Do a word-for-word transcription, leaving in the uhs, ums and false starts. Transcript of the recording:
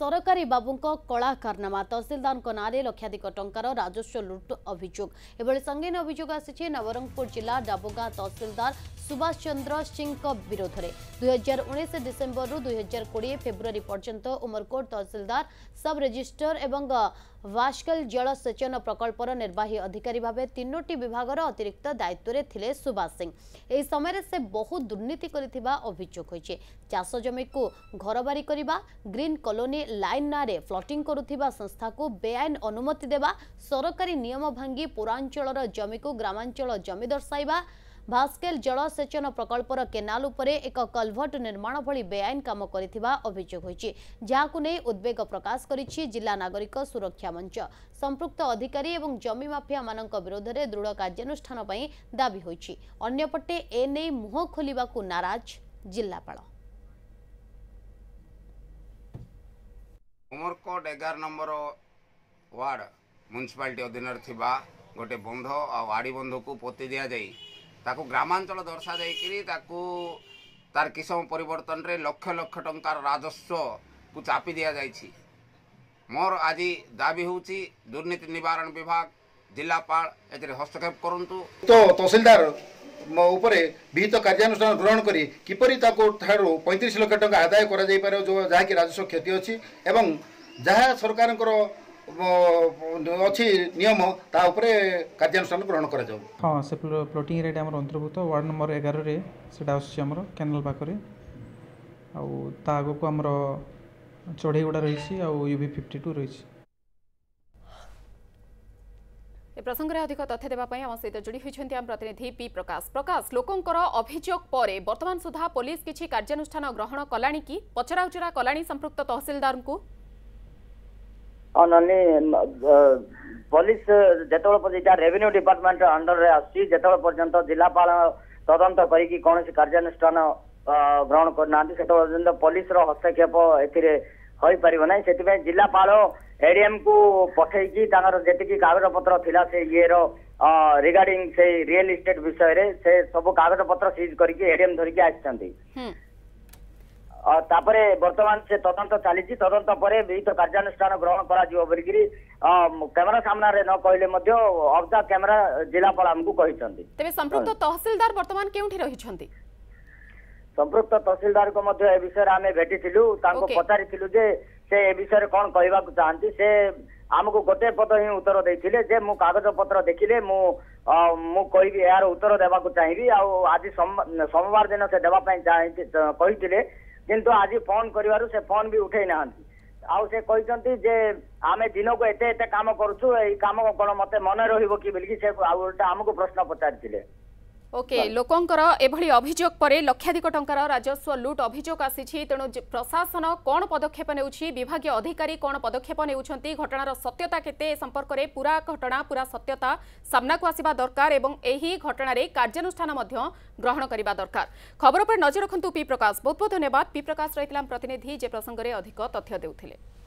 सरकारी बाबूंको कला कारनामा तहसिलदार नारे लक्षाधिक टंकार राजस्व लुट अभियोग एभली संगीन अभियोग आसी नवरंगपुर जिला डाबुगा तहसिलदार सुभाष चंद्र सिंह विरोध में दुई हजार उन्नीस डिसेम्बर रु दुई हजार कोड़े फेब्रुआरी पर्यंत उमरकोट तहसिलदार सब रजिस्टर एवं वास्कल जल सेचन प्रकल्पर निर्वाही अधिकारी भाव तीनोटी विभागर अतिरिक्त दायित्व में थिले सुभाष सिंह। एही समय से बहुत दुर्नीति करिथिबा अभियोग होइछे। चाष जमी को घरबारी करिबा, ग्रीन कॉलोनी लाइन नारे फ्लटिंग करुथिबा संस्था को बेआईन अनुमति देबा, सरकारी नियम भांगी पौरांचलर जमी को ग्रामांचल जमी दर्शाइबा, भास्केल जल सेचन प्रकल्पर केनाल उपरे एक कलभट निर्माण भली बेआईन काम करिथिबा अभियोग होइछि, जाहाकु नै उद्वेग प्रकाश करिछि जिला नागरिक सुरक्षा मंच। संपृक्त अधिकारी एवं जमी माफिया मानक विरोध में दृढ़ कार्यानुष्ठान पई दाबी होइछि। अन्यपटे ए नै मुह खोलिबाकु नाराज जिल्लापाल। उमरकोट एगार नंबर वार्ड म्युनिसिपालिटी अधीन थिबा गोटे बंध आ वाड़ी बंध को पोती दिया जाई ताकू ग्रामांचल दर्शा जाइकरी ताकू तार किसम परिवर्तन रे लक्ष लक्ष टंकार राजस्व को चापी दिया जाइछि। मोर आज दाबी होउछि दुर्नीति निवारण विभाग जिलापाल एतरे हस्तक्षेप करंतु। तो तहसीलदार उपरे विहित कार्यानुष्ठान ग्रहण करी किपरि ताको ठारो पैंतीस लाख टंका आदाय करा जाई पारे जो जहा कि राजस्व क्षति अछि एवं जहा सरकारଙ୍କର अच्छी नियम ता उपरे कार्यानुष्ठान ग्रहण करा जाऊ। हाँ से प्लॉटिंग एरिया हमर अंतर्भुक्त वार्ड नंबर एगार रे सेटा आछि हमर कैनाल पाखरे आ ता आगो को हमर चढ़ेगुड़ा रही यूवी फिफ्टी टू रही। ए प्रसंग में अधिक तथ्य देवाई आम सहित जोड़ी होती आम प्रतिनिधि पी प्रकाश। प्रकाश लोकंकर अभियोग पर वर्तमान सुधा पुलिस किछि कार्यानुष्ठान ग्रहण कलानी कि पचरा उचरा कलानी संपृक्त तहसीलदार को पुलिस जेतबेले पर्यंत रेवेन्यू डिपार्टमेंट अंडर रे आसी जेतबेले पर्यंत जिलापाल तदंत करिकि कोनोसी कार्यानुष्ठान ग्रहण करना सेतबेले पर्यंत पुलिस रो हस्तक्षेप एथिरे होई परिबो नै। सेति जिलापाल एडीएम को पठेकी जेतिकी कागज पत्र थिला से ये रो रिगार्डिंग से रियल इस्टेट विषय रे से सब कागज पत्र सीज करके एडीएम धरिकी आछंती। तापरे वर्तमान से तदंत चली तदंत पर विहित कार्यानुष्ठान ग्रहण करा जिवो बोलिकरी कैमरा सामना रे न कहले मध्य ऑफ द कैमरा जिलापाल हमकु कहिसंती। तबे संपृक्त तहसीलदार वर्तमान केउठी रहिसंती? संपृक्त तहसीलदार को मध्य ए विषय आमे भेटिथिलु तांको पचारिथिलु जे से ए विषय कोन कहबा को चाहंती। से हमकु गोटे पद ही उत्तर देथिले जे मु कागज पत्र देखिले मु मु कहबी यार उत्तर देबा को चाहिबी आ आज सोमवार दिन से देबा पई चाहि कहिथिले किंतु आज फोन करिवारु से फोन भी उठै नाहंती। आउ से कहिसंती जे आमे दिन को एते एते काम करूछु एई काम कोन मते मन रहिबो कि बिलकी से आ उल्टा हमकु प्रश्न पचारिथिले। ओके लोकंकर एभली अभियोग पर लक्षाधिक टंकार राजस्व लुट अभियोग आसी तेणु प्रशासन कौन पदक्षेप नेउछि विभागीय अधिकारी कौन पदक्षेप नेउछंती घटनार सत्यता केते संपर्क में पूरा घटना पूरा सत्यता सामना को आसिबा दरकार एवं एही घटना रे कार्यानुष्ठान मध्य ग्रहण करिबा दरकार। खबर पर नजर रखंतु पी प्रकाश। बहुत बहुत धन्यवाद पी प्रकाश रहितलाम प्रतिनिधि जे प्रसंग रे अधिक तथ्य देउथिले।